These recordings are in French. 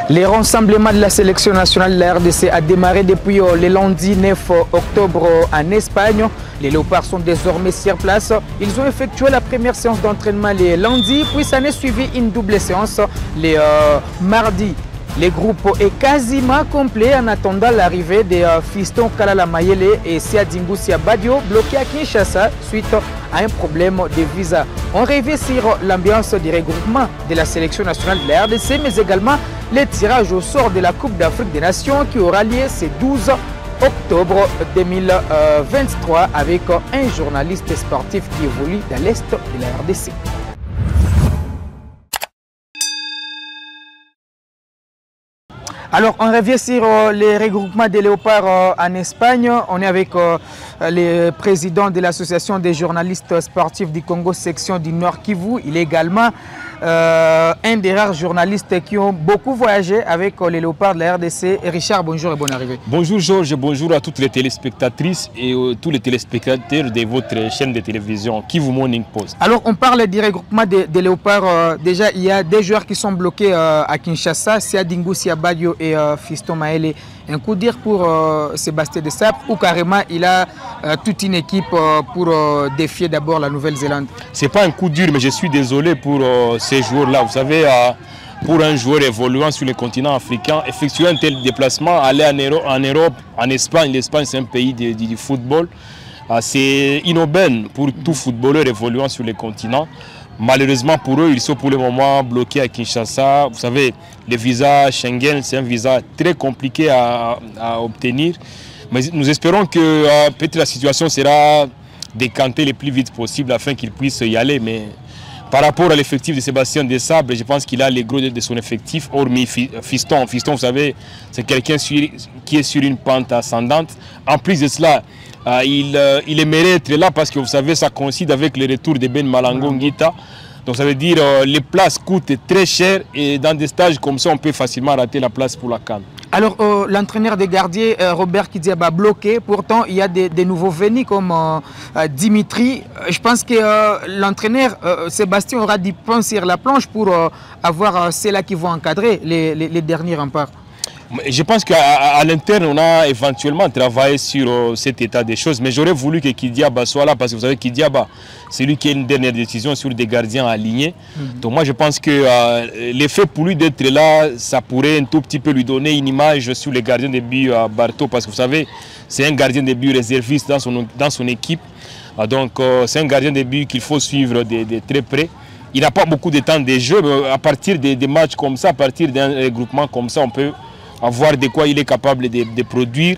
Les rassemblements de la sélection nationale de la RDC a démarré depuis le lundi 9 octobre en Espagne. Les Léopards sont désormais sur place. Ils ont effectué la première séance d'entraînement les lundis, puis s'en est suivi une double séance les mardis. Le groupe est quasiment complet en attendant l'arrivée des fistons Kalala Mayele et Siadingu Siabadio bloqués à Kinshasa suite à un problème de visa. On revient sur l'ambiance du regroupement de la sélection nationale de la RDC, mais également le tirage au sort de la Coupe d'Afrique des Nations qui aura lieu ce 12 octobre 2023 avec un journaliste sportif qui évolue dans l'Est de la RDC. Alors, on revient sur les regroupements des Léopards en Espagne. On est avec le président de l'association des journalistes sportifs du Congo, section du Nord Kivu. Il est également un des rares journalistes qui ont beaucoup voyagé avec les Léopards de la RDC. Richard, bonjour et bonne arrivée. Bonjour Georges, bonjour à toutes les téléspectatrices et tous les téléspectateurs de votre chaîne de télévision Kivu Morning Post. Alors, on parle du regroupement des Léopards. Déjà, il y a des joueurs qui sont bloqués à Kinshasa, Siadingu Siabadio et Fiston Maele. Un coup de dire pour Sébastien Desabre ou carrément il a toute une équipe pour défier d'abord la Nouvelle-Zélande? Ce n'est pas un coup dur, mais je suis désolé pour ces joueurs-là. Vous savez, pour un joueur évoluant sur le continent africain, effectuer un tel déplacement, aller en Europe, en Espagne, l'Espagne c'est un pays du football, c'est inaubaine pour tout footballeur évoluant sur le continent. Malheureusement pour eux, ils sont pour le moment bloqués à Kinshasa. Vous savez, le visa Schengen, c'est un visa très compliqué à obtenir. Mais nous espérons que peut-être la situation sera décantée le plus vite possible afin qu'ils puissent y aller. Mais par rapport à l'effectif de Sébastien Desabre, je pense qu'il a les gros de son effectif, hormis Fiston. Fiston, vous savez, c'est quelqu'un qui est sur une pente ascendante. En plus de cela, il aimerait être là parce que vous savez, ça coïncide avec le retour de Ben Malango Ngita. Donc ça veut dire les places coûtent très cher et dans des stages comme ça, on peut facilement rater la place pour la CAN. Alors l'entraîneur des gardiens, Robert Kidiaba, bloqué. Pourtant, il y a des nouveaux venus comme Dimitri. Je pense que l'entraîneur Sébastien aura dû prendre sur la planche pour avoir ceux-là qui vont encadrer les derniers remparts. Je pense qu'à l'interne, on a éventuellement travaillé sur cet état des choses, mais j'aurais voulu que Kidiaba soit là, parce que vous savez, Kidiaba, c'est lui qui a une dernière décision sur des gardiens alignés. Donc moi, je pense que l'effet pour lui d'être là, ça pourrait un tout petit peu lui donner une image sur les gardiens de but à Barto, parce que vous savez, c'est un gardien de but réserviste dans son équipe. Donc c'est un gardien de but qu'il faut suivre de très près. Il n'a pas beaucoup de temps de jeu, mais à partir des matchs comme ça, à partir d'un regroupement comme ça, on peut voir de quoi il est capable de produire,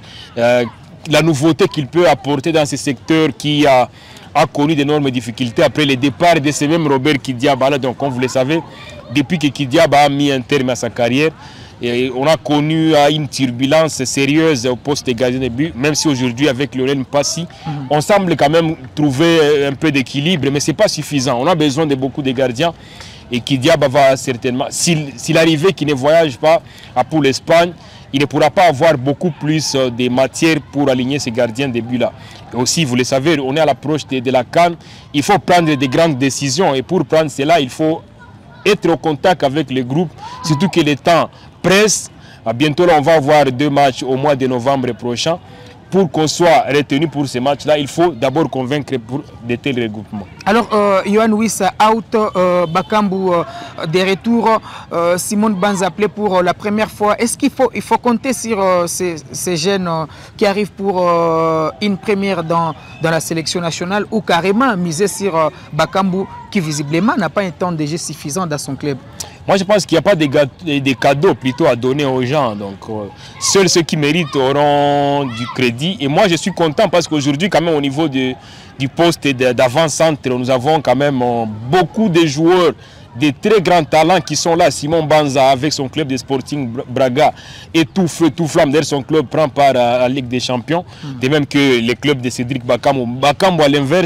la nouveauté qu'il peut apporter dans ce secteur qui a connu d'énormes difficultés après le départ de ce même Robert Kidiaba. Donc comme vous le savez, depuis que Kidiaba a mis un terme à sa carrière, on a connu une turbulence sérieuse au poste de gardien de but, même si aujourd'hui avec Lionel Mpassi, on semble quand même trouver un peu d'équilibre, mais ce n'est pas suffisant. On a besoin de beaucoup de gardiens. Et Kidiaba va certainement, s'il arrivait qu'il ne voyage pas pour l'Espagne, il ne pourra pas avoir beaucoup plus de matière pour aligner ces gardiens de but-là. Et aussi, vous le savez, on est à l'approche de la CAN, il faut prendre de grandes décisions. Et pour prendre cela, il faut être au contact avec le groupe, surtout que le temps presse. Bientôt, là, on va avoir 2 matchs au mois de novembre prochain. Pour qu'on soit retenu pour ces matchs-là, il faut d'abord convaincre pour de tels regroupements. Alors, Yohan Wissa out, Bakambu de retour, Simon Banza appelé pour la première fois. Est-ce qu'il faut compter sur ces jeunes qui arrivent pour une première dans la sélection nationale ou carrément miser sur Bakambu qui visiblement n'a pas un temps de jeu suffisant dans son club? Moi, je pense qu'il n'y a pas de cadeaux plutôt à donner aux gens. Donc, seuls ceux qui méritent auront du crédit. Et moi, je suis content parce qu'aujourd'hui, quand même, au niveau du poste d'avant-centre, nous avons quand même beaucoup de joueurs de très grands talents qui sont là. Simon Banza avec son club de Sporting Braga et tout feu, tout flamme. D'ailleurs, son club prend part à la Ligue des Champions. De même que le club de Cédric Bakambu. Bakambu, à l'inverse,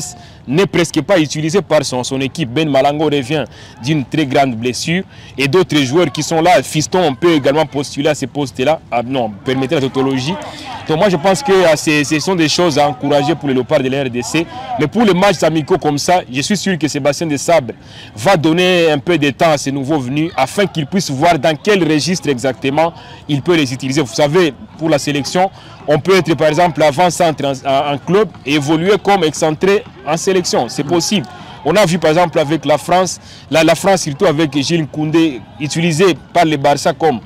n'est presque pas utilisé par son équipe. Ben Malango revient d'une très grande blessure et d'autres joueurs qui sont là. Fiston, on peut également postuler à ces postes-là. Ah, non, permettez la tautologie. Donc moi je pense que ce sont des choses à encourager pour les Léopards de la RDC. Mais pour les matchs amicaux comme ça, je suis sûr que Sébastien Desabre va donner un peu de temps à ces nouveaux venus afin qu'ils puissent voir dans quel registre exactement il peut les utiliser. Vous savez, pour la sélection, on peut être par exemple avant-centre en club et évoluer comme excentré en sélection. C'est possible. On a vu par exemple avec la France, la France surtout avec Gilles Koundé, utilisé par les Barça comme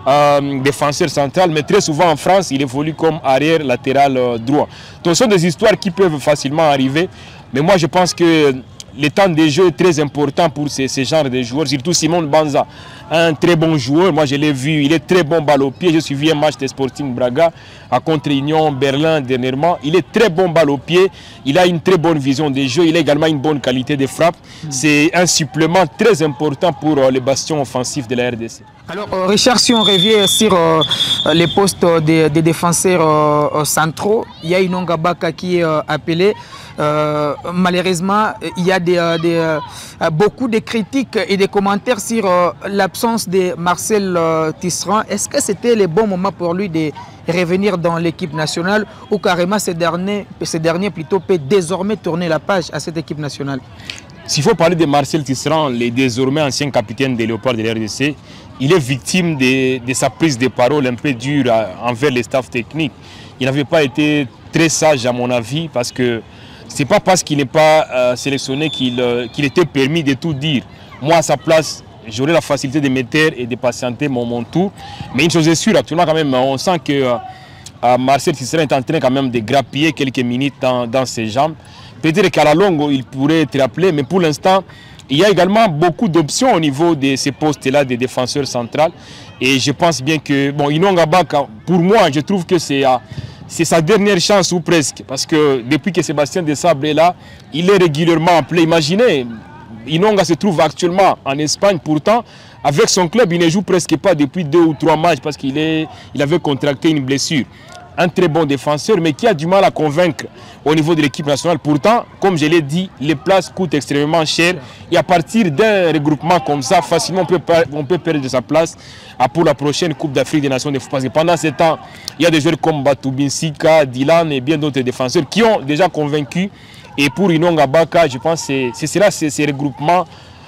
défenseur central, mais très souvent en France, il évolue comme arrière latéral droit. Donc ce sont des histoires qui peuvent facilement arriver, mais moi je pense que le temps de jeu est très important pour ces genres de joueurs, surtout Simon Banza, un très bon joueur. Moi je l'ai vu, il est très bon balle au pied. J'ai suivi un match de Sporting Braga à contre Union Berlin dernièrement. Il est très bon balle au pied, il a une très bonne vision des jeux, il a également une bonne qualité de frappe. C'est un supplément très important pour les bastions offensifs de la RDC. Alors Richard, si on revient sur les postes des défenseurs centraux, il y a Inonga Baka qui est appelé. Malheureusement, il y a beaucoup de critiques et des commentaires sur l'absence de Marcel Tisserand. Est-ce que c'était le bon moment pour lui de revenir dans l'équipe nationale ou carrément ces derniers plutôt peut désormais tourner la page à cette équipe nationale? S'il faut parler de Marcel Tisserand, le désormais ancien capitaine des Léopards de la RDC, il est victime de sa prise de parole un peu dure envers les staffs techniques. Il n'avait pas été très sage à mon avis parce que ce n'est pas parce qu'il n'est pas sélectionné qu'il était permis de tout dire. Moi, à sa place, j'aurais la facilité de me taire et de patienter mon tour. Mais une chose est sûre, actuellement, quand même, on sent que Marcel Tisserand est en train quand même de grappiller quelques minutes dans ses jambes. Peut-être qu'à la longue, il pourrait être appelé, mais pour l'instant, il y a également beaucoup d'options au niveau de ces postes-là des défenseurs centrales. Et je pense bien que, bon, Inonga Baka, pour moi, je trouve que c'est sa dernière chance ou presque. Parce que depuis que Sébastien Desabre est là, il est régulièrement appelé. Imaginez, Inonga se trouve actuellement en Espagne. Pourtant, avec son club, il ne joue presque pas depuis 2 ou 3 matchs parce qu'il avait contracté une blessure. Un très bon défenseur, mais qui a du mal à convaincre au niveau de l'équipe nationale. Pourtant, comme je l'ai dit, les places coûtent extrêmement cher. Et à partir d'un regroupement comme ça, facilement, on peut perdre sa place pour la prochaine Coupe d'Afrique des Nations de foot. Parce que pendant ce temps, il y a des joueurs comme Batubinsika, Dylan et bien d'autres défenseurs qui ont déjà convaincu. Et pour Inonga Baka, je pense que ce sera ces regroupements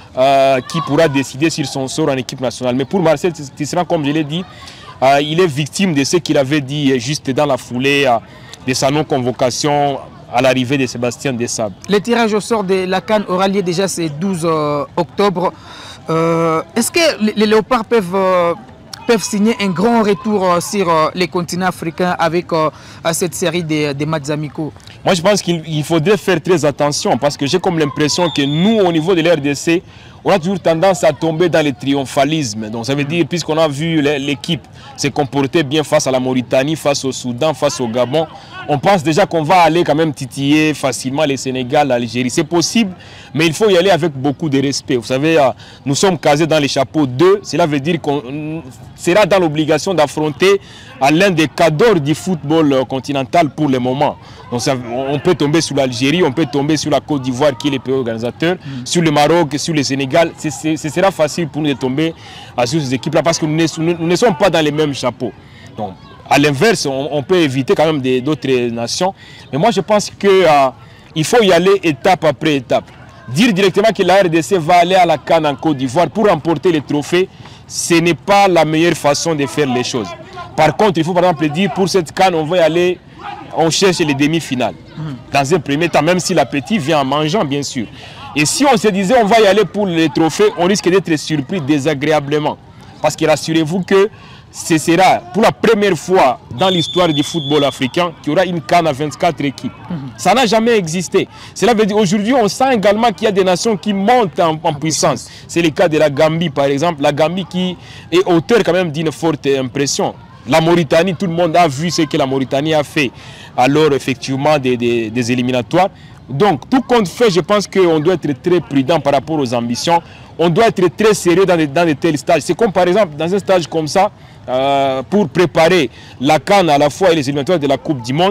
qui pourra décider sur son sort en équipe nationale. Mais pour Marcel Tisserand, comme je l'ai dit, il est victime de ce qu'il avait dit juste dans la foulée de sa non-convocation à l'arrivée de Sébastien Desabre. Le tirage au sort de la CAN aura lieu déjà ce 12 octobre. Est-ce que les Léopards peuvent signer un grand retour sur les continents africains avec cette série de matchs amicaux? Moi, je pense qu'il faudrait faire très attention parce que j'ai comme l'impression que nous, au niveau de l'RDC, on a toujours tendance à tomber dans le triomphalisme. Donc ça veut dire, puisqu'on a vu l'équipe se comporter bien face à la Mauritanie, face au Soudan, face au Gabon, on pense déjà qu'on va aller quand même titiller facilement les Sénégal, l'Algérie. C'est possible, mais il faut y aller avec beaucoup de respect. Vous savez, nous sommes casés dans les chapeaux 2. Cela veut dire qu'on sera dans l'obligation d'affronter l'un des cadors du football continental pour le moment. Donc on peut tomber sur l'Algérie, on peut tomber sur la Côte d'Ivoire qui est le pays organisateur, sur le Maroc, sur le Sénégal. Ce sera facile pour nous de tomber sur ces équipes-là parce que nous ne sommes pas dans les mêmes chapeaux. Donc, à l'inverse, on peut éviter quand même d'autres nations. Mais moi, je pense qu'il faut y aller étape après étape. Dire directement que la RDC va aller à la CAN en Côte d'Ivoire pour remporter les trophées, ce n'est pas la meilleure façon de faire les choses. Par contre, il faut par exemple dire pour cette CAN, on va y aller, on cherche les demi-finales. Dans un premier temps, même si l'appétit vient en mangeant, bien sûr. Et si on se disait on va y aller pour les trophées, on risque d'être surpris désagréablement. Parce que rassurez-vous que ce sera pour la première fois dans l'histoire du football africain qu'il y aura une CAN à 24 équipes. Ça n'a jamais existé. Cela veut dire aujourd'hui on sent également qu'il y a des nations qui montent en puissance. C'est le cas de la Gambie par exemple. La Gambie qui est auteur quand même d'une forte impression. La Mauritanie, tout le monde a vu ce que la Mauritanie a fait alors effectivement des éliminatoires. Donc tout compte fait, je pense qu'on doit être très prudent par rapport aux ambitions. On doit être très sérieux dans de tels stages. C'est comme par exemple dans un stage comme ça, pour préparer la CAN à la fois et les éliminatoires de la Coupe du Monde,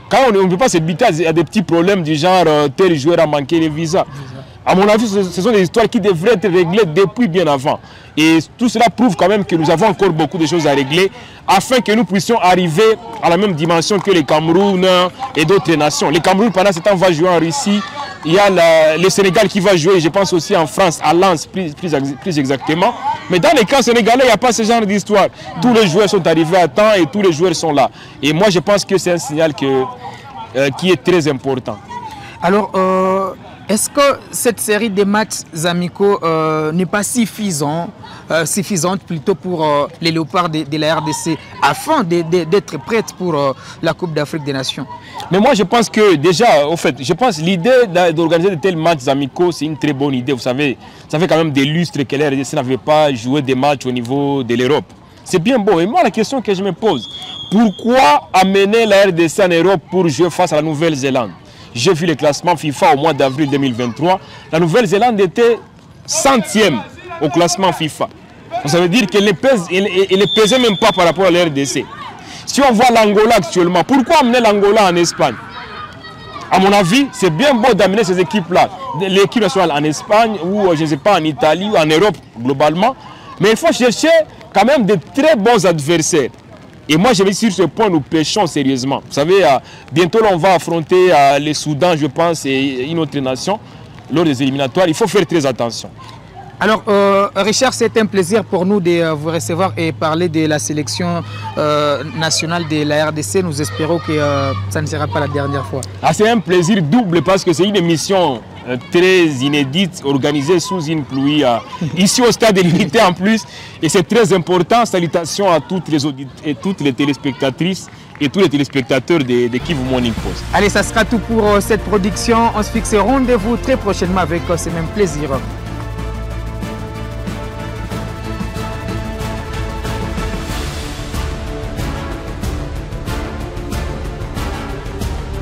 Quand on ne peut pas se buter à des petits problèmes du genre tel joueur a manqué les visas. À mon avis, ce sont des histoires qui devraient être réglées depuis bien avant. Et tout cela prouve quand même que nous avons encore beaucoup de choses à régler afin que nous puissions arriver à la même dimension que les Cameroun et d'autres nations. Les Cameroun, pendant ce temps, va jouer en Russie. Il y a le Sénégal qui va jouer, je pense aussi en France, à Lens plus exactement. Mais dans les cas sénégalais, il n'y a pas ce genre d'histoire. Tous les joueurs sont arrivés à temps et tous les joueurs sont là. Et moi, je pense que c'est un signal qui est très important. Alors, est-ce que cette série de matchs amicaux n'est pas suffisante plutôt pour les léopards de la RDC afin d'être prêtes pour la Coupe d'Afrique des Nations? Mais moi, je pense que déjà, au fait, je pense que l'idée d'organiser de tels matchs amicaux, c'est une très bonne idée. Vous savez, ça fait quand même des lustres que la RDC n'avait pas joué des matchs au niveau de l'Europe. C'est bien beau. Et moi, la question que je me pose, pourquoi amener la RDC en Europe pour jouer face à la Nouvelle-Zélande? J'ai vu le classement FIFA au mois d'avril 2023. La Nouvelle-Zélande était 100e au classement FIFA. Ça veut dire qu'elle ne pesait même pas par rapport à la RDC. Si on voit l'Angola actuellement, pourquoi amener l'Angola en Espagne? À mon avis, c'est bien beau d'amener ces équipes-là, l'équipe nationale en Espagne ou je ne sais pas en Italie ou en Europe globalement. Mais il faut chercher quand même de très bons adversaires. Et moi, je vais sur ce point, nous pêchons sérieusement. Vous savez, bientôt, on va affronter le Soudan, je pense, et une autre nation lors des éliminatoires. Il faut faire très attention. Alors, Richard, c'est un plaisir pour nous de vous recevoir et parler de la sélection nationale de la RDC. Nous espérons que ça ne sera pas la dernière fois. C'est un plaisir double parce que c'est une émission très inédite, organisée sous une pluie, ici au stade de l'Unité en plus. Et c'est très important. Salutations à toutes les téléspectatrices et tous les téléspectateurs de Kivu Morning Post. Allez, ça sera tout pour cette production. On se fixe rendez-vous très prochainement avec ce même plaisir.